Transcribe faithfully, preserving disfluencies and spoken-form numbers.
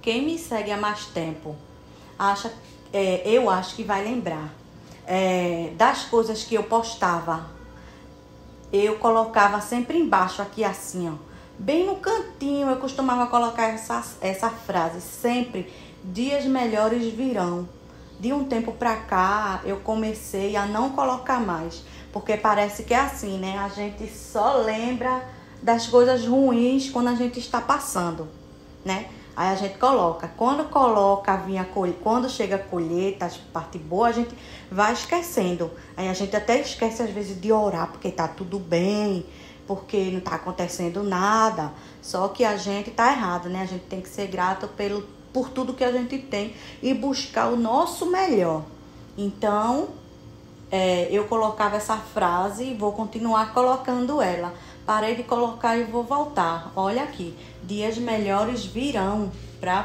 Quem me segue há mais tempo, acha, é, eu acho que vai lembrar é, das coisas que eu postava. Eu colocava sempre embaixo, aqui assim, ó, bem no cantinho, eu costumava colocar essa, essa frase, sempre, dias melhores virão. De um tempo pra cá, eu comecei a não colocar mais, porque parece que é assim, né? A gente só lembra das coisas ruins quando a gente está passando, né? Aí a gente coloca. Quando coloca, vinha colhe... quando chega a colheita, as parte boa, a gente vai esquecendo. Aí a gente até esquece às vezes de orar, porque tá tudo bem, porque não tá acontecendo nada. Só que a gente tá errado, né? A gente tem que ser grato pelo, por tudo que a gente tem e buscar o nosso melhor. Então, é, eu colocava essa frase e vou continuar colocando ela. Parei de colocar e vou voltar. Olha aqui, dias melhores virão.